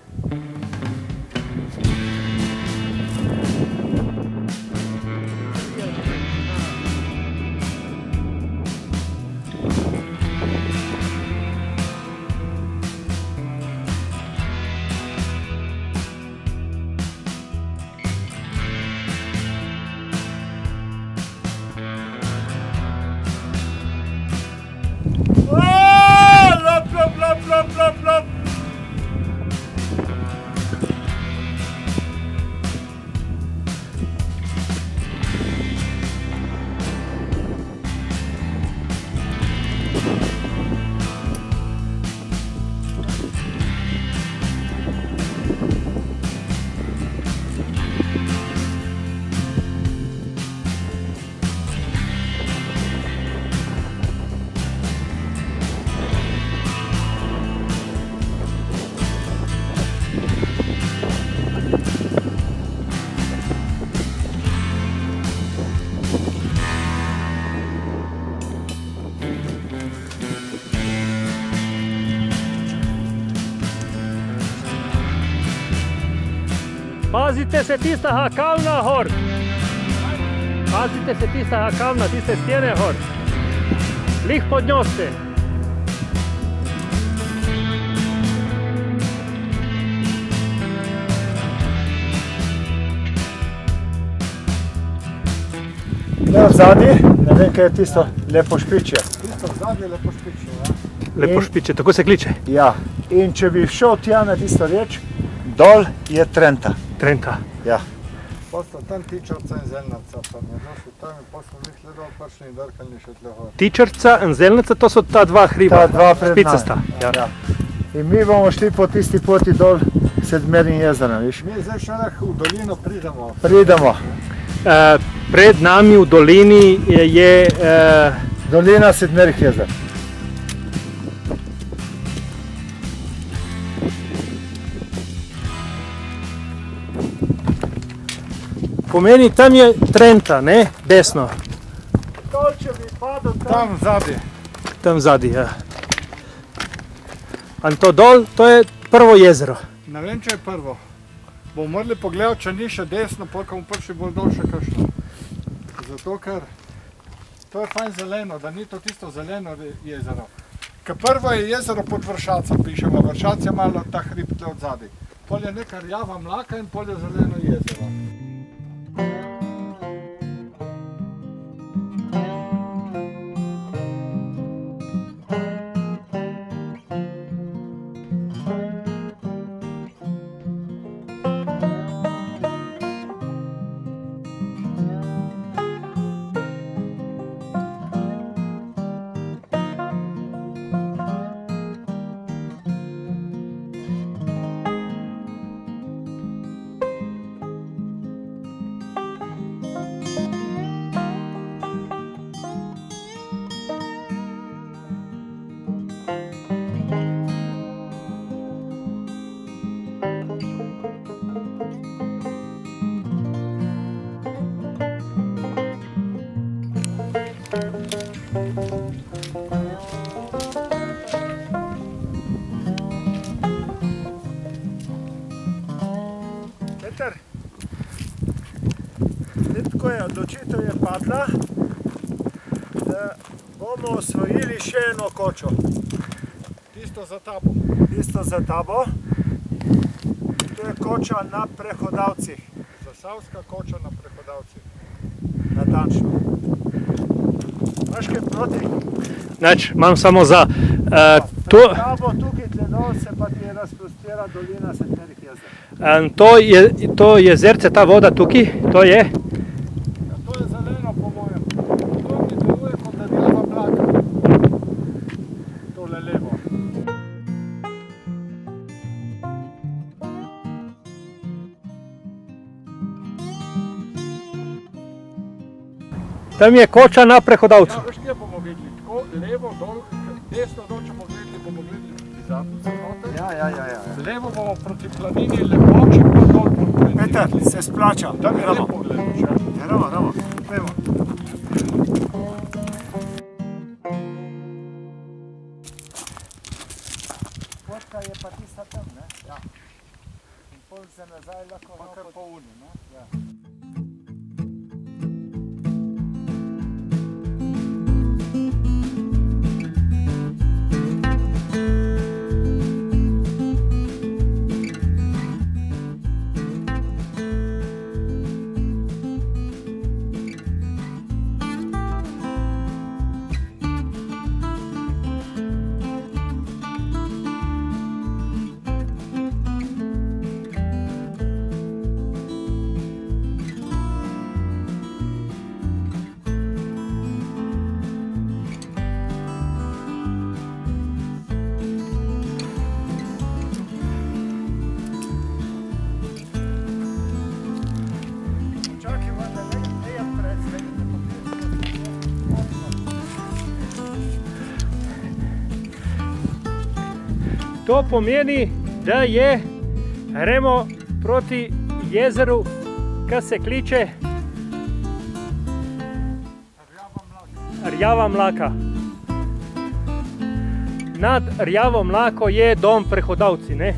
Pazite se tistega kavna gor. Pazite se tistega kavna, tiste stene gor. Lih pod njo ste. Ne vzadnji, ne vem, kaj je tisto lepo špičje. Tisto vzadnji je lepo špičje, ja. Lepo špiče, tako se kliče. Ja, in če bi šel tja na tisto reč, dol je Trenta. Trenta. Ja. Posto tam Tičarca in Zelnaca, pa mi je došel tam in poslo mi tle dol prišli in drkali še tle gor. Tičarca in Zelnica, to so ta dva hriba. Ta dva pred nami. Špicasta. Ja. Ja. In mi bomo šli po tisti poti dol Sedmernim jezerom, viš? Mi zdaj šele v dolino pridemo. Pridemo. Pred nami v dolini je Dolina Sedmerih jezer. pomeni, tam je Trenta, ne? Desno. Dol, če bi padel Tam zadnji. Tam zadnji, ja. In to dol, to je prvo jezero. Ne vem, če je prvo. Bomo morali pogledati, če ni še desno, potem bomo prišli bolj dol še kakšno. Zato, ker to je fajn zeleno, da ni to tisto zeleno jezero. Ker prvo je jezero pod Vršacem, pišemo. Vršac je malo ta hrib tle od zadaj. Pol je neka rjava mlaka in pol je zeleno jezero. Peter, tako je, odločitev je padla, da bomo osvojili še eno kočo. Tisto za tabo. Tisto za tabo. To je koča na Prehodavcih. Zasavska koča na Prehodavcih. Natančno. Imaš kaj proti? Znači, imam samo za. Pred tabo tukaj dol se pa ti razprostira dolina Sedmerih jezer. To jezerce, ta voda tukaj, to je? Ja, to je zeleno po mojem. To mi deluje kot da delava blaka. Tole levo. Tam je koča na Prehodavcu. Ja, veš, kje bomo videli? Tako levo, dol, desno dol, če bomo gledali proti Zapucu noter. Ja. Levo bomo proti planini Lepoči, pa dol proti planini. Peter, se splača. Tam je lepo gledaš, ja. Ramo. Pojmo. Vodka je pa tista tam, ne? Ja. pol za nazaj lahko. Pa kar po uni, ne? Ja. To pomeni, da gremo proti jezeru, ki se kliče Rjava Mlaka. Nad Rjavo Mlako je dom Prehodavci, ne?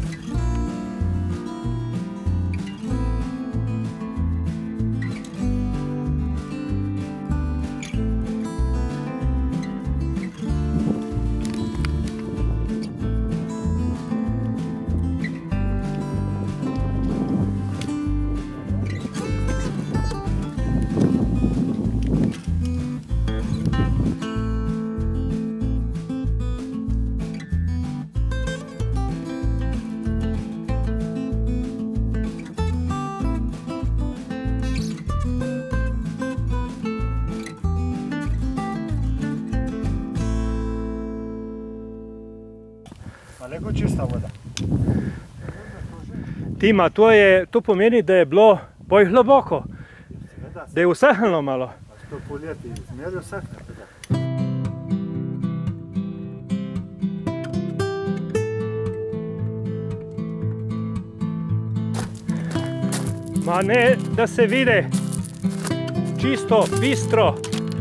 Lego čista voda. Tima, to pomeni, da je bilo bolj globoko, da je usahnilo malo. To poleti izmeri usahne. Ma ne, da se vide čisto, bistro.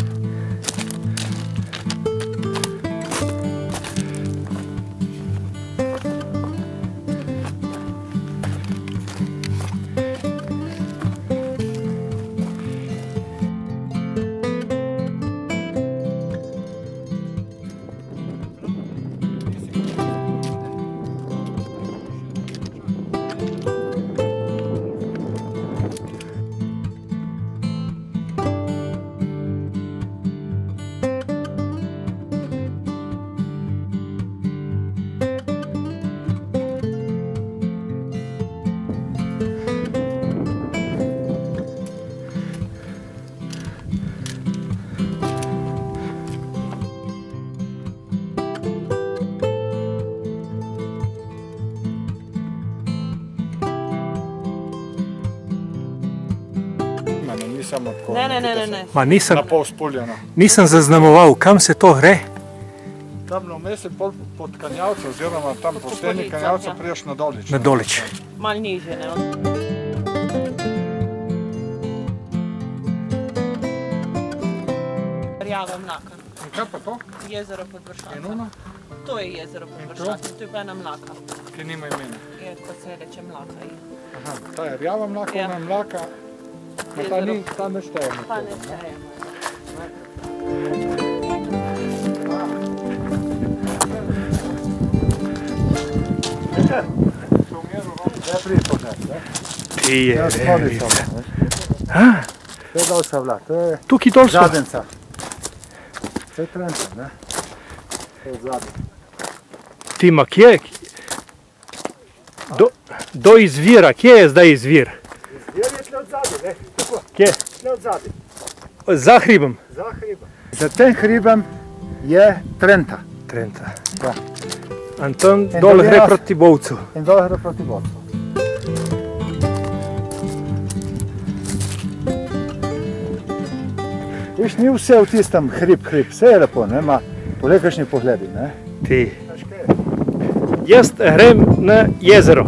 Ne. Ma nisem, Na pol spuljeno. nisem zaznamoval, kam se to gre. Tam vmes je pol pod Kanjavca, oziroma tam po steni Kanjavca priješ na Dolič. Na Dolič. Malo nižje, ne? Rjava Mlaka. In kaj pa to? Jezero pod Vršancem. In ono? To je jezero pod Vršancem, to je pa ena mlaka. Ki nima imena. Je, kot se reče mlaka. Aha, ta je Rjava Mlaka, Ja. ona je Mlaka. Ma ta ne štejemo. Pa ne štejemo. Ne pridi pogled, ne? Ti je, Ja, spodi samo, veš. To je dol se vlak, to je tukaj dol so. Zadenca. To je Trenta, ne? To je zadnji. Tima, kje? Do izvira, kje je zdaj izvir? Izvir je tle od zadnji, ne? Tako, Kje? tle od zadnji. Za hribom. Za hribom. Za tem hribom je Trenta. Trenta. Ja. Anton In dol dolina- gre proti Bovcu. In dol gre proti Bovcu. Viš, ni vse v tistem hrib, vse je lepo, ne, ima polekašni pogledi, ne. Ti. Veš kaj je? Jaz grem na jezero.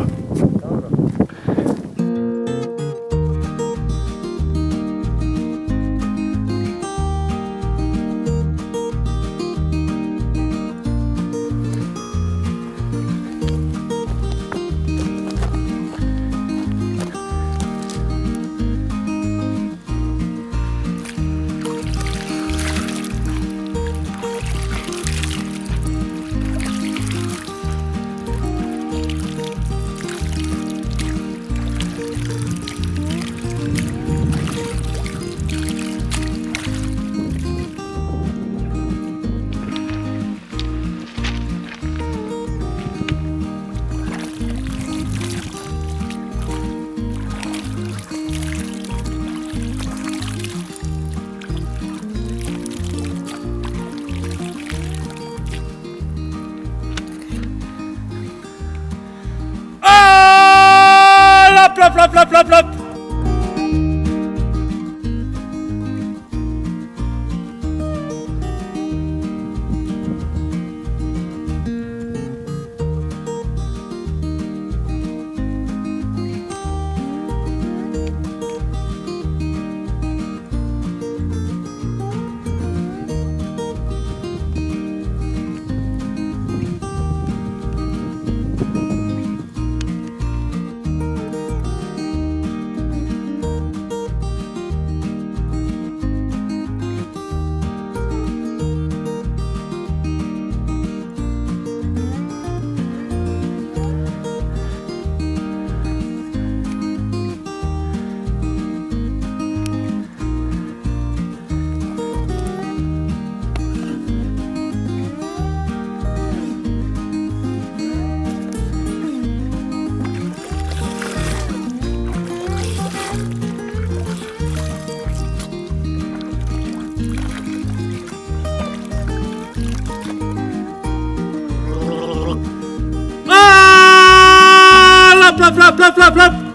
plop, plop, plop, plop, plop.